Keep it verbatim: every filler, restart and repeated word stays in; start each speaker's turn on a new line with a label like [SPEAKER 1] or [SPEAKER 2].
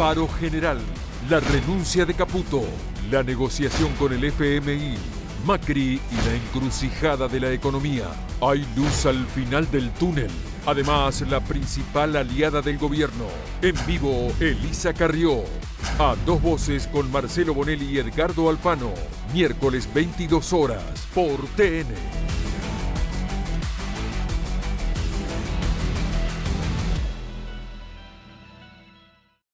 [SPEAKER 1] Paro general, la renuncia de Caputo, la negociación con el F M I, Macri y la encrucijada de la economía. Hay luz al final del túnel. Además, la principal aliada del gobierno. En vivo, Elisa Carrió. A dos voces con Marcelo Bonelli y Edgardo Alfano. Miércoles veintidós horas por T N.